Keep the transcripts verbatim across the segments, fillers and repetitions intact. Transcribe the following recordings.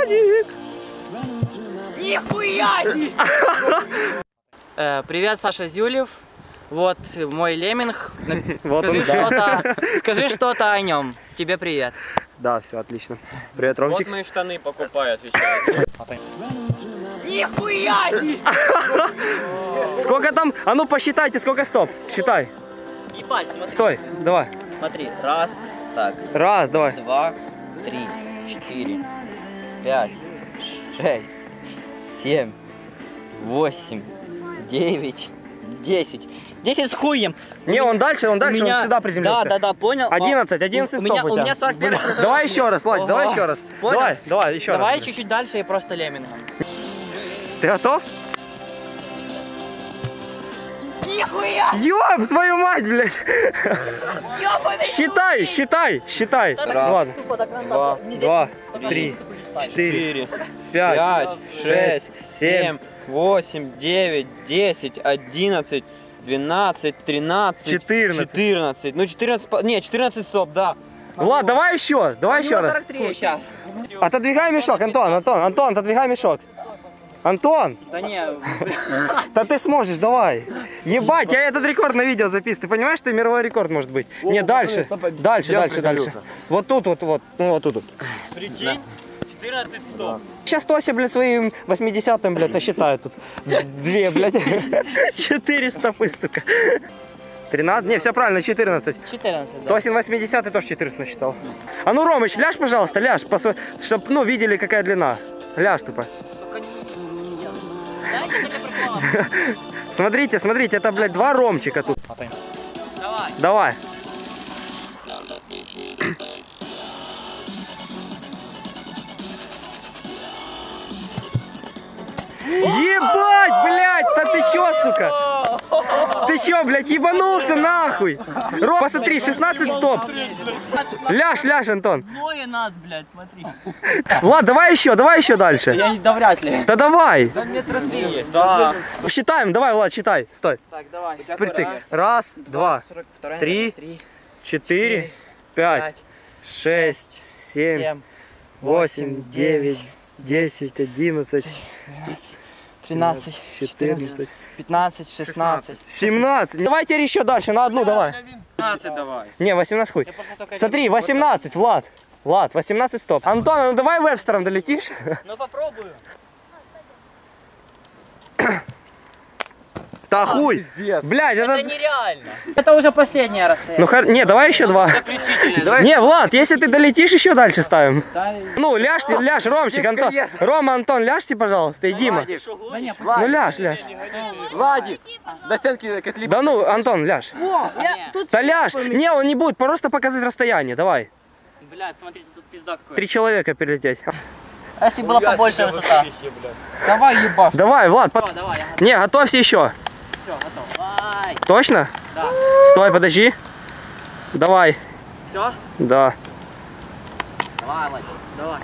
Владик! Нихуя здесь! Привет, Саша Зюлев. Вот мой лемминг. Вот скажи он, да. что-то, скажи что-то о нем. Тебе привет. Да, все отлично. Привет, Ромчик. Вот мои штаны покупай, отвечаю. Нихуя здесь! Сколько там? А ну посчитайте, сколько стоп. Считай. Ебать, смотри. Стой, давай. Смотри, раз, так. Раз, давай. Два, три, четыре, пять, шесть, семь, восемь, девять, десять. Десять с хуем. Не, он дальше, он дальше, меня... он сюда приземлился. Да, да, да, понял. Одиннадцать, одиннадцать у стоп меня, у у тебя. меня сорок первый. Давай еще раз, Владь, давай еще раз. Понял? Давай, давай, еще Давай раз. чуть-чуть дальше и просто леммингом. Ты готов? Нихуя! Ёб твою мать, блядь! Ёбаный! Считай, считай, считай. Ладно. Два, Два, три, четыре, четыре, пять, пять, шесть, семь, восемь, девять, десять, одиннадцать, двенадцать, тринадцать, четырнадцать. четырнадцать. Ну четырнадцать, не, четырнадцать стоп, да. Влад, давай еще, давай еще раз. Фу, сейчас. Отодвигай мешок, Антон, Антон, Антон, отодвигай мешок. Антон! Да не, Да ты сможешь, давай. Ебать, я этот рекорд на видео записываю. Ты понимаешь, что мировой рекорд может быть? О, не, дальше, дальше, дальше, дальше. Вот тут, вот, вот, ну вот тут. Вот. Прикинь, четырнадцать стоп. Сейчас Тося, блядь, своим восьмидесятым, блядь, насчитает тут. Две, блядь. Четыре стопы, сука. тринадцать? Не, все правильно, четырнадцать. четырнадцать, да. Тосин восьмидесятый тоже четырнадцать насчитал. А ну, Ромыч, ляжь, пожалуйста, ляжь, чтобы, ну, видели, какая длина. Ляжь, тупо. Смотрите, смотрите, это, блядь, два Ромчика тут. Давай. Давай. Ебать, блядь, да ты чё, сука? Ты чё, блядь, ебанулся нахуй? Ром, посмотри, шестнадцать стоп. Ляжь, ляжь, Антон. Двое нас, блядь, смотри. Влад, давай еще, давай еще дальше. Я да вряд ли. Да давай. За метра три есть. Да. Считаем, давай, Влад, считай. Стой. Так, давай. Впритык. Раз, два, три, четыре, пять, шесть, семь, восемь, девять, десять, одиннадцать, тринадцать, четырнадцать, пятнадцать, шестнадцать. семнадцать. Давайте еще дальше, на одну давай. пятнадцать давай. Не, восемнадцать хуй. Смотри, восемнадцать, Влад. Влад, восемнадцать стоп. Антон, ну давай Вебстером долетишь. Ну попробую. Да хуй. Блядь, это... Это нереально. Это уже последнее расстояние. Ну хор... Не, давай еще два. Заключительное. Не, Влад, если ты долетишь, еще дальше ставим. Да, Ну, ляжьте, ляжь, Ромчик, Антон. Рома, Антон, ляжьте, пожалуйста, и Дима. да не, Ну, ляжь, ляжь. Владик, до стенки как Да ну, Антон, ляжь. я тут... Да ляжь. Не, он не будет, просто показать расстояние, давай. Блядь, смотрите, тут пизда какой. Три человека перелететь. А если была побольше высота? Давай ебашь. Давай, Влад. По... Давай, давай, я готов. Не, готовься еще. Все, готов. Давай. Точно? Да. Стой, подожди. Давай. Все? Да. Давай, Владик, давай.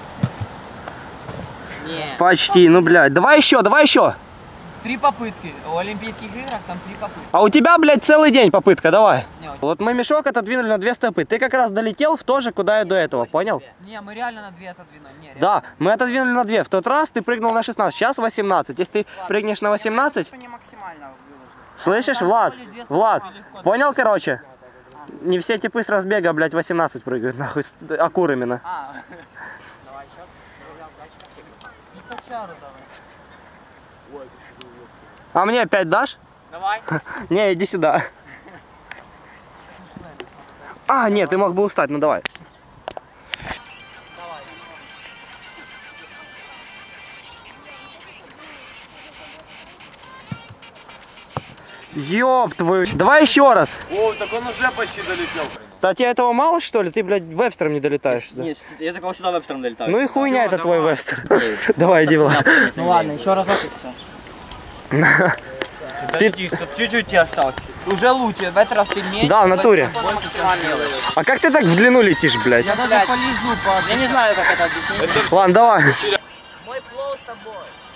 Не. Почти, ну, блядь. Давай еще, давай еще. Три попытки. В Олимпийских играх там три попытки. А у тебя, блядь, целый день попытка, давай. Не, Вот мы мешок отодвинули на две стопы. Ты как раз долетел в то же, куда и до этого, понял? не, мы реально на две отодвинули. Не, реально. Да, мы отодвинули на две. В тот раз ты прыгнул на шестнадцать, сейчас восемнадцать. Если ты прыгнешь на восемнадцать, Не максимально выложил. слышишь, Влад? Влад, понял, короче? Не все типы с разбега, блядь, восемнадцать прыгают, нахуй, с- акур именно. А. Давай еще. И по чару давай. А мне опять дашь? Давай. Не, иди сюда. А, нет, ты мог бы устать, ну давай. Ёб твою. Давай еще раз. О, так он уже почти долетел. Да тебе этого мало, что ли? Ты, блядь, вебстером не долетаешь. Да? Нет, я такого сюда вебстером долетаю. Ну и хуйня, это твой вебстер. Давай, иди, Влад. Ну ладно, еще разок и все. Ты чуть-чуть тебе осталось. Уже лучше, в этот раз ты меньше. Да, в натуре. А как ты так в длину летишь, блядь? Я даже полежу, по... Я не знаю, как это объяснить. Ладно, давай. Мой флоу с тобой.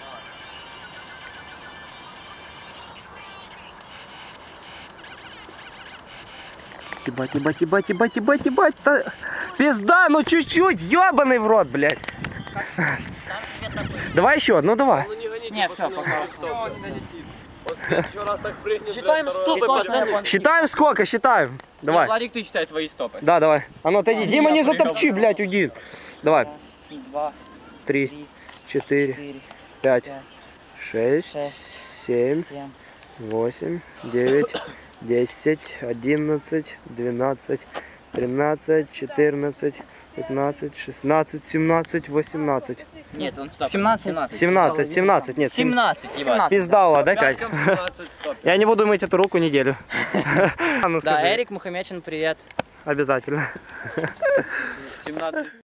Ебать, ебать, ебать, ебать, ебать, ебать. Пизда, ну чуть-чуть, ебаный в рот, блядь. Давай еще одну, давай. Не, все, пока. Считаем стопы, пацаны. Считаем сколько, считаем. Давай. Владик, ты считай твои стопы. Да, давай. А ну отойди. Дима, не затопчи, блядь, уйди. Давай. Два, Три, четыре, четыре, пять, пять, шесть, шесть, семь, семь, восемь, девять, десять, одиннадцать, двенадцать, тринадцать, четырнадцать, пятнадцать, шестнадцать, семнадцать, восемнадцать. Нет, он стоп. семнадцать. семнадцать, семнадцать, нет. сем- семнадцать, ебать. Пиздала, да, Кать? Я не буду мыть эту руку неделю. А ну Да, скажи. Эрик Мухамечин, привет. Обязательно. семнадцать.